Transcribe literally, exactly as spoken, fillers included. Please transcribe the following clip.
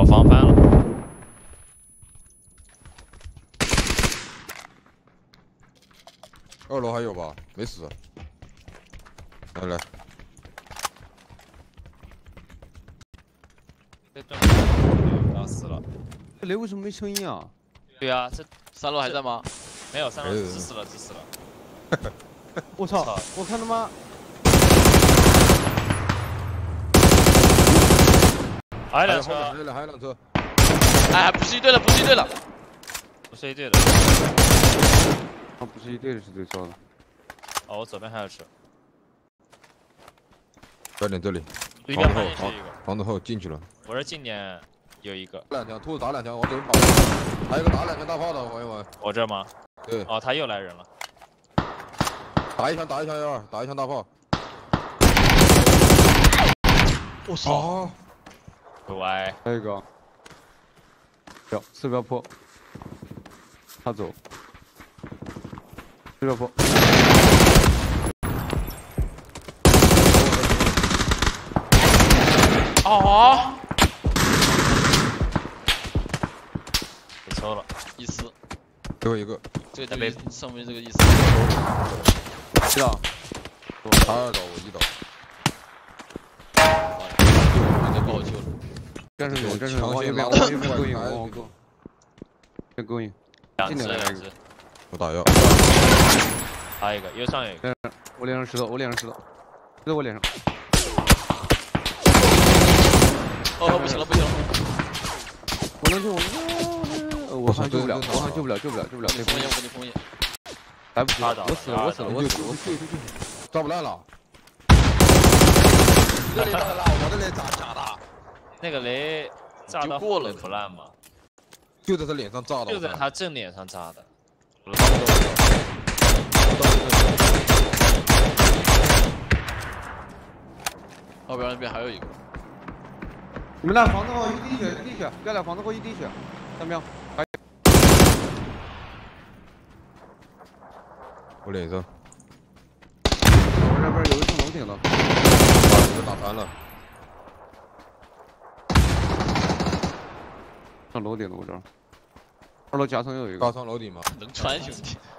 我防翻了。 二楼还有吧？没死。来来。 这盾打死了。 这雷为什么没声音啊？ 对啊，这三楼还在吗？ 没有，三楼直死了，直死了。 我操！我看他妈。 还有辆车， 还有还有辆车。 哎，不是一队了，不是一队了， 不是一队的。 啊，不是一队的是最糟的。 哦，我左边还有车。 快点这里。 对面反应是一个。 房子后进去了。 我这近点有一个。 打两枪，兔子打两枪，往左边跑。还有一个打两枪大炮的，朋友们。 我这吗？ 对。 哦，他又来人了。 打一枪，打一枪幺二，打一枪大炮。 我操！ 歪， 还有一个，标四标坡，他走，四标坡， 哦， 被抽了， 意思， 最后一个， 这个这个上面这个意思， 知道， 他二刀我一刀， 应该不好救了。 战士勇，战士勇，往右边，往右边勾引，往我勾，别勾引， 两只，两只， 我打药， 还有一个，右上有一个， 我脸上石头，我脸上石头，石头我脸上， 哦，不行了，不行了， 我能救，我能，我好像救不了，我好像救不了，救不了，救不了， 你封印，我给你封印， 来不及，我死了，我死了，我死了，我死了， 炸不烂了，这里炸的烂，我这里炸假的。 那个雷炸到过了不烂吗？ 就在他脸上炸的， 就在他正脸上炸的。 后边那边还有一个。 你们那房子后一滴血，一滴血，不要来房子后一滴血，看到没有？还我脸上， 我这边有一层楼顶的， 把一个打翻了。 上楼顶的我这儿，二楼夹层又有一个， 高层楼顶吗？ 能穿兄弟。